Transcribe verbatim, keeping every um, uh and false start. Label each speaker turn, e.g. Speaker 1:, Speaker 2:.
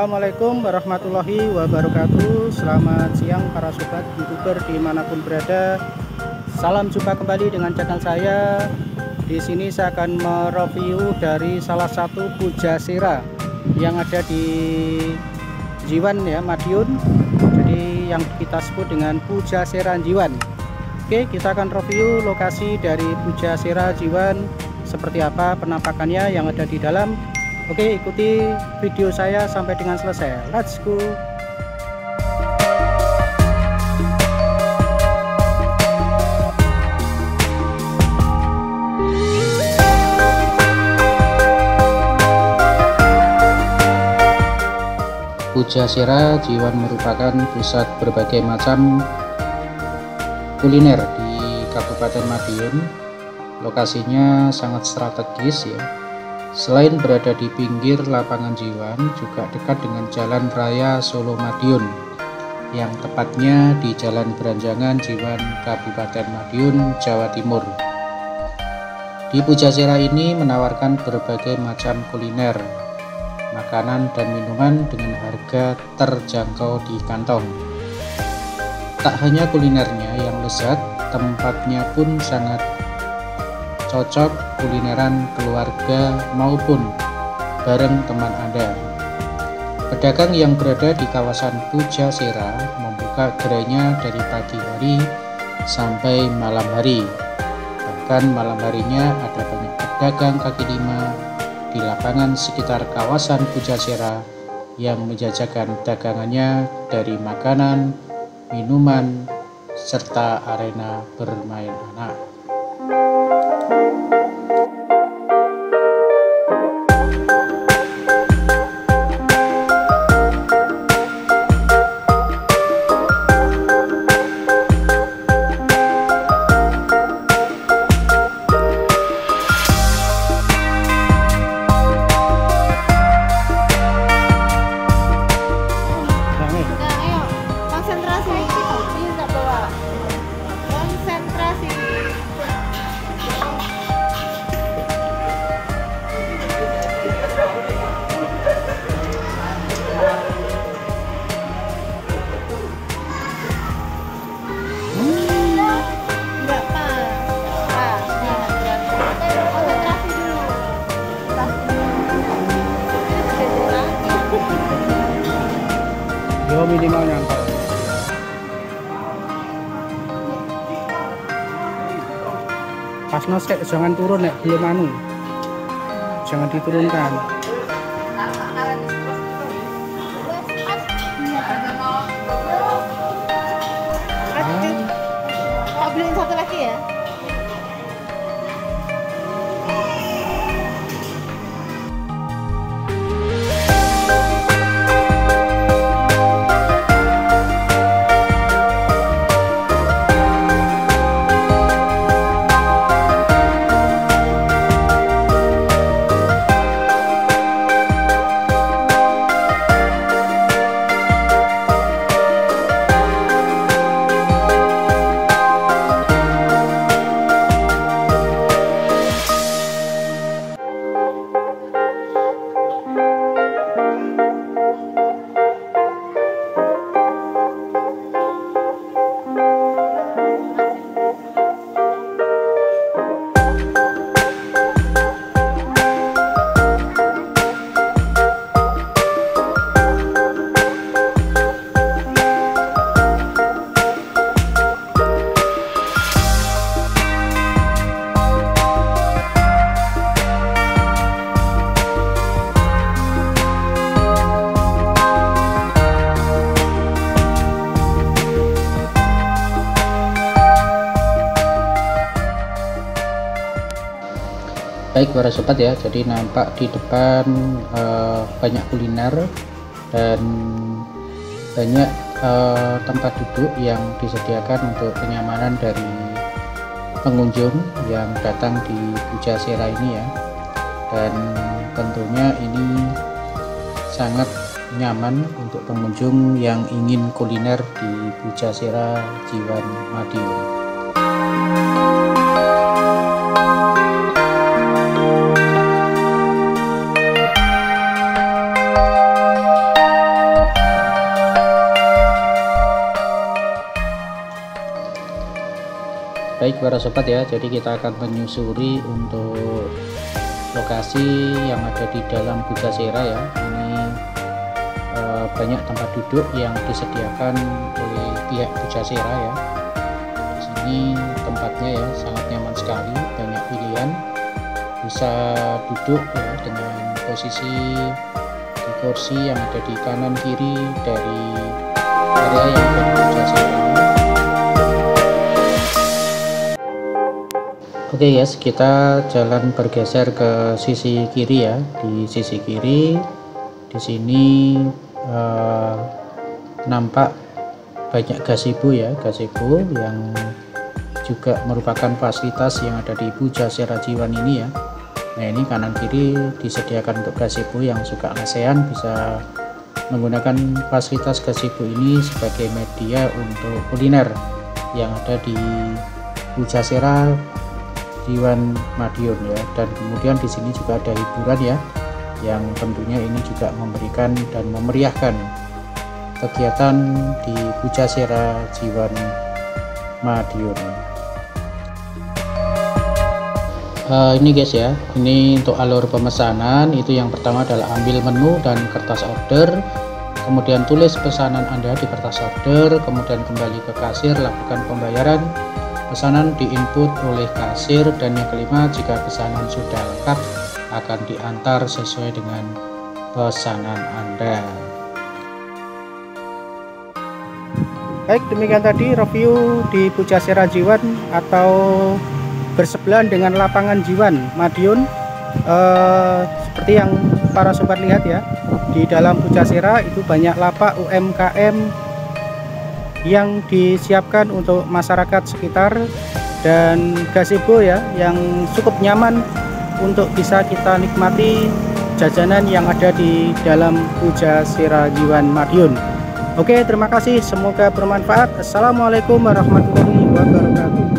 Speaker 1: Assalamualaikum warahmatullahi wabarakatuh. Selamat siang para sobat youtuber dimanapun berada. Salam jumpa kembali dengan channel saya. Di sini saya akan mereview dari salah satu Pujasera yang ada di Jiwan ya, Madiun. Jadi yang kita sebut dengan Pujasera Jiwan. Oke, kita akan review lokasi dari Pujasera Jiwan seperti apa penampakannya yang ada di dalam. Oke, ikuti video saya sampai dengan selesai. Let's go. Pujasera Jiwan merupakan pusat berbagai macam kuliner di Kabupaten Madiun. Lokasinya sangat strategis ya. Selain berada di pinggir lapangan Jiwan, juga dekat dengan Jalan Raya Solo Madiun, yang tepatnya di Jalan Beranjangan Jiwan, Kabupaten Madiun, Jawa Timur. Di Pujasera ini menawarkan berbagai macam kuliner, makanan dan minuman dengan harga terjangkau di kantong. Tak hanya kulinernya yang lezat, tempatnya pun sangat cocok kulineran keluarga maupun bareng teman Anda. Pedagang yang berada di kawasan Pujasera membuka gerainya dari pagi hari sampai malam hari. Bahkan malam harinya ada banyak pedagang kaki lima di lapangan sekitar kawasan Pujasera yang menjajakan dagangannya dari makanan, minuman, serta arena bermain anak. Yo minimal nyangkau. Pas nosek jangan turun nek belum anu. Jangan diturunkan.
Speaker 2: Mau beliin satu lagi ya?
Speaker 1: Baik para sobat ya, jadi nampak di depan uh, banyak kuliner dan banyak uh, tempat duduk yang disediakan untuk kenyamanan dari pengunjung yang datang di Pujasera ini ya. Dan tentunya ini sangat nyaman untuk pengunjung yang ingin kuliner di Pujasera Jiwan Madiun. Baik para sobat ya, jadi kita akan menyusuri untuk lokasi yang ada di dalam Pujasera ya. Ini eh, banyak tempat duduk yang disediakan oleh pihak Pujasera ya. Di sini tempatnya ya sangat nyaman sekali, banyak pilihan, bisa duduk ya dengan posisi di kursi yang ada di kanan kiri dari area yang ada di Pujasera ini. Oke okay guys, kita jalan bergeser ke sisi kiri ya. Di sisi kiri, di sini eh, nampak banyak gazebo ya, gazebo yang juga merupakan fasilitas yang ada di Pujasera Jiwan ini ya. Nah ini kanan kiri disediakan untuk gazebo, yang suka ASEAN bisa menggunakan fasilitas gazebo ini sebagai media untuk kuliner yang ada di Pujasera Jiwan Madiun ya. Dan kemudian di sini juga ada hiburan ya, yang tentunya ini juga memberikan dan memeriahkan kegiatan di Pujasera Jiwan Madiun. Uh, ini guys ya, ini untuk alur pemesanan. Itu yang pertama adalah ambil menu dan kertas order, kemudian tulis pesanan Anda di kertas order, kemudian kembali ke kasir, lakukan pembayaran. Pesanan diinput oleh kasir, dan yang kelima, jika pesanan sudah lengkap akan diantar sesuai dengan pesanan Anda.
Speaker 3: Baik, demikian tadi review di Pujasera Jiwan atau bersebelahan dengan lapangan Jiwan Madiun. Eh, seperti yang para sobat lihat ya, di dalam Pujasera itu banyak lapak U M K M yang disiapkan untuk masyarakat sekitar, dan gazebo ya yang cukup nyaman untuk bisa kita nikmati jajanan yang ada di dalam Pujasera Jiwan Madiun. Oke, terima kasih, semoga bermanfaat. Assalamualaikum warahmatullahi wabarakatuh.